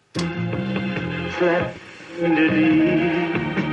slept in the deep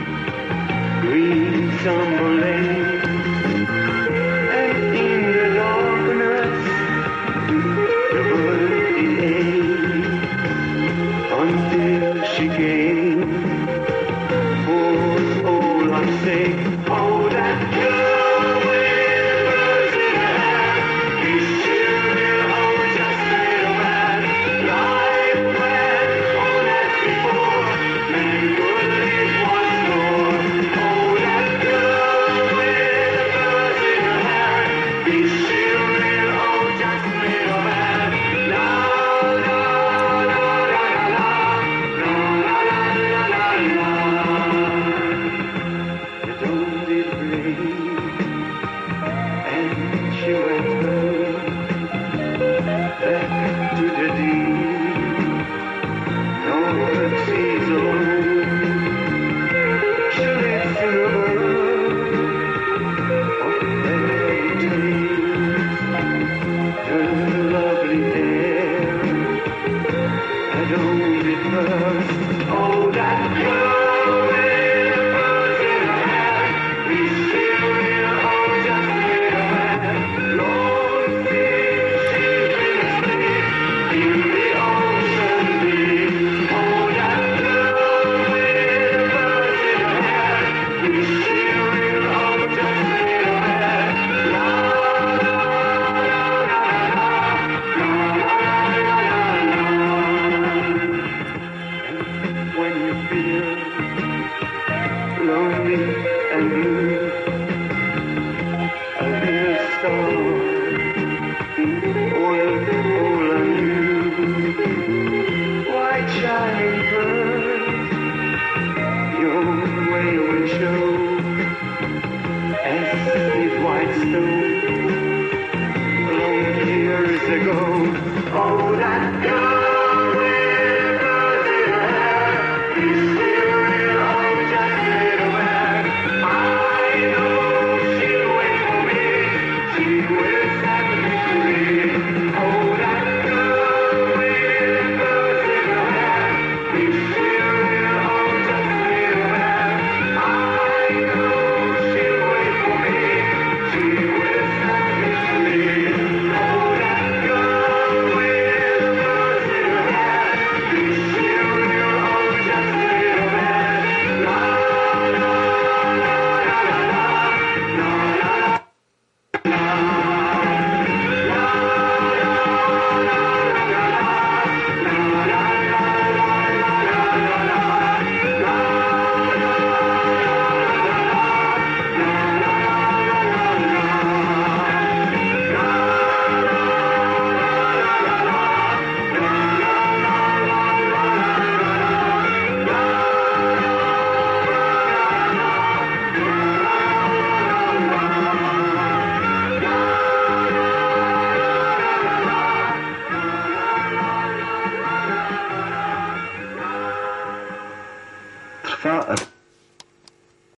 green summer lane, and in the darkness the bird did ache until she came. For all I say, oh that girl with the birds in her hand, is still oh just a little man, like when all that before man could live once more. Oh that girl with the birds in her hand, is still oh just a little man. La la la la la la la la la la. The dawn did break, and she went home, back to the deep, north seas alone. She lives in a world of fairy tales. Her lovely hair adorned it first. Oh, that girl.